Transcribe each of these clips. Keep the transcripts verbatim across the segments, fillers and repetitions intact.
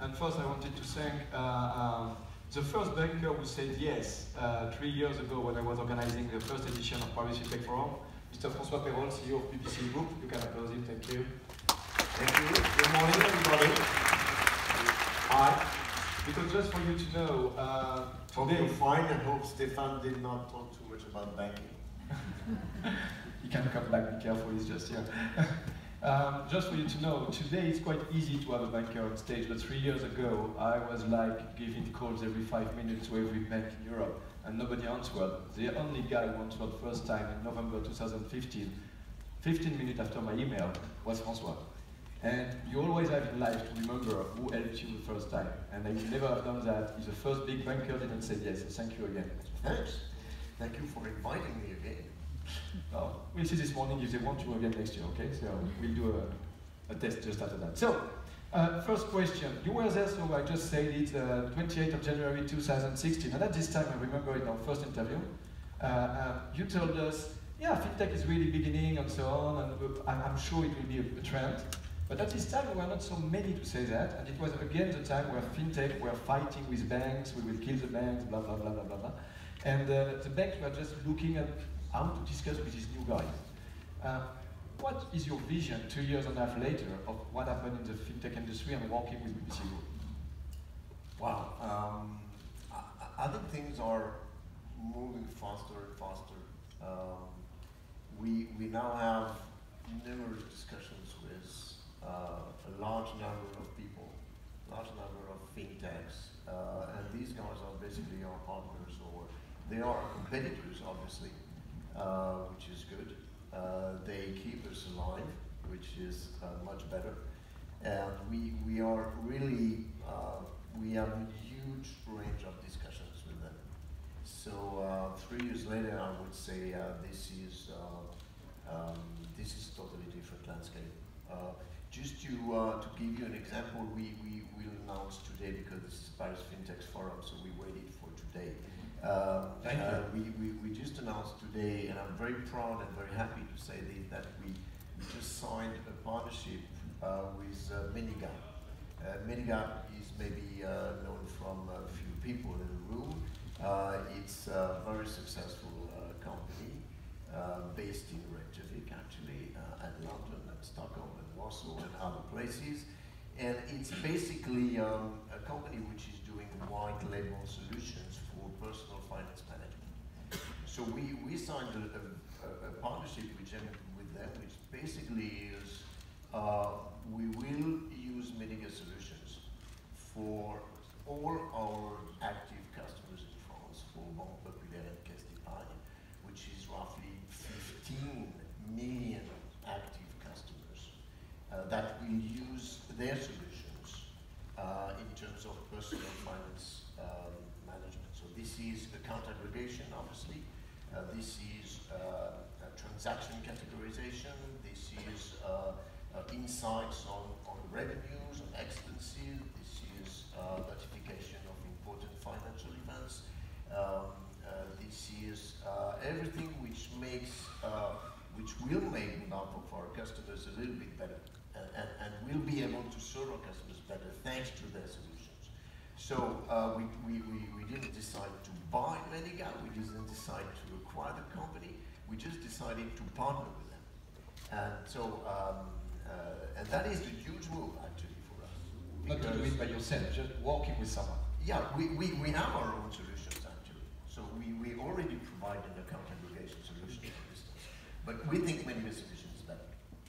And first I wanted to thank uh, um, the first banker who said yes uh, three years ago when I was organizing the first edition of Paris FinTech Forum, Mister François Perrol, C E O of B B C Group. You can applaud him, thank you. Thank you. Good morning, everybody. Hi. Because just for you to know, uh, today you're fine. I hope Stefan did not talk too much about banking. He can come back, be careful, he's just here. um, just for you to know, today it's quite easy to have a banker on stage, but three years ago I was like giving calls every five minutes to every bank in Europe, and nobody answered. The only guy who answered first time in November two thousand fifteen, fifteen minutes after my email, was François. And you always have in life to remember who helped you the first time. And I would never have done that if the first big banker didn't say yes. So thank you again. Thanks. Thank you for inviting me again. Oh, we'll see this morning if they want you again next year, okay? So we'll do a, a test just after that. So, uh, first question. You were there, so I just said it, uh, twenty-eighth of January two thousand sixteen. And at this time, I remember in our first interview, uh, uh, you told us, yeah, fintech is really beginning and so on, and I'm, I'm sure it will be a, a trend. But at this time, there were not so many to say that, and it was again the time where fintech were fighting with banks, we will kill the banks, blah, blah, blah, blah, blah, blah. And uh, the banks were just looking at how to discuss with these new guys. Uh, what is your vision two years and a half later of what happened in the fintech industry and working with B B C Group? Wow, um, I, I think things are moving faster and faster. Um, we, we now have numerous discussions with Uh, a large number of people, large number of fintechs, uh, and these guys are basically our partners, or they are our competitors, obviously, uh, which is good. Uh, they keep us alive, which is uh, much better, and we we are really uh, we have a huge range of discussions with them. So uh, three years later, I would say uh, this is uh, um, this is totally different landscape. Uh, Just to, uh, to give you an example, we, we will announce today, because this is Paris FinTech Forum, so we waited for today. Um, Thank uh, you. We, we, we just announced today, and I'm very proud and very happy to say this, that we, we just signed a partnership uh, with uh, Menigap. Uh, Menigap is maybe uh, known from a few people in the room. Uh, it's a very successful uh, company uh, based in Reykjavik, actually, uh, and London and Stockholm and Warsaw and other places. And it's basically um, a company which is doing white label solutions for personal finance management. So we, we signed a, a, a partnership with them, with them, which basically is uh, we will use Meniga solutions for all our active customers in France, for Banque Populaire and Caisse d'Épargne, which is roughly fifteen million active customers uh, that will use their solutions uh, in terms of personal finance um, management. So this is account aggregation, obviously. Uh, this is uh, transaction categorization. This is uh, uh, insights on, on revenues, on expenses. This is uh, notification of important financial events. Um, uh, this is uh, everything which makes, uh, which will make the life of our customers a little bit better, and, and, and will be able to serve our customers better thanks to their solutions. So uh, we, we, we, we didn't decide to buy Meniga, we didn't decide to acquire the company, we just decided to partner with them. And so, um, uh, and that is a huge move actually for us. Not to do it by yourself, just working with someone. Yeah, we, we, we have our own solutions actually. So we, we already provide an account aggregation solution, for instance. But we think Meniga solution is better.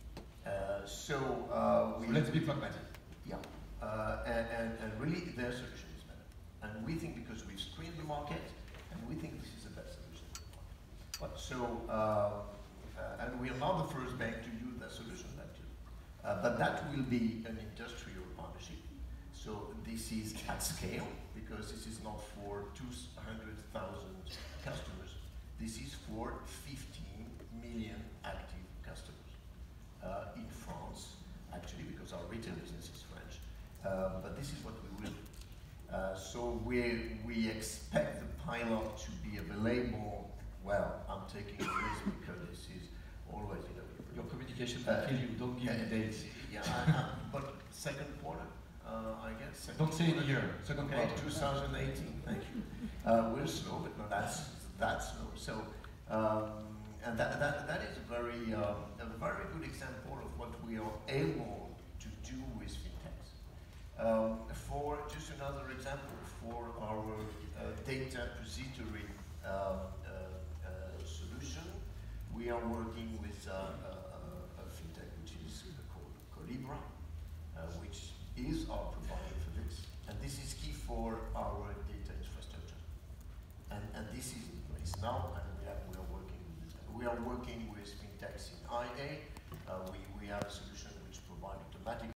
Uh, so uh, we... So let's be pragmatic. Yeah, uh, and, and, and really their solution is better. And we think because we've screened the market, and we think this is the best solution. But so, uh, uh, and we are not the first bank to use that solution actually. Uh, but that will be an industrial partnership. So this is at scale, because this is not for two hundred thousand customers. This is for fifteen million active customers uh, in France, actually, because our retail business is French. Uh, but this is what we will do. Uh, so we, we expect the pilot to be available, well, I'm taking a risk because this is always, you know, your communication will uh, kill you, don't give uh, me dates. Yeah, uh, but second quarter, uh, I guess. Don't say the year, second Okay, quarter. two thousand eighteen, thank you. Uh, we're slow, but no, that's, that's slow. So, um, and that, that, that is a very, um, a very good example of what we are able to do with fintechs. Um, for just another example, for our uh, data repository uh, uh, uh, solution, we are working with uh, uh, a fintech which is called Colibra, uh, which is our provider for this. And this is key for our data infrastructure. And, and this is in place now, and we are, we are working with it. We are working with fintechs in I A. Uh, we, we have a solution which provides automatic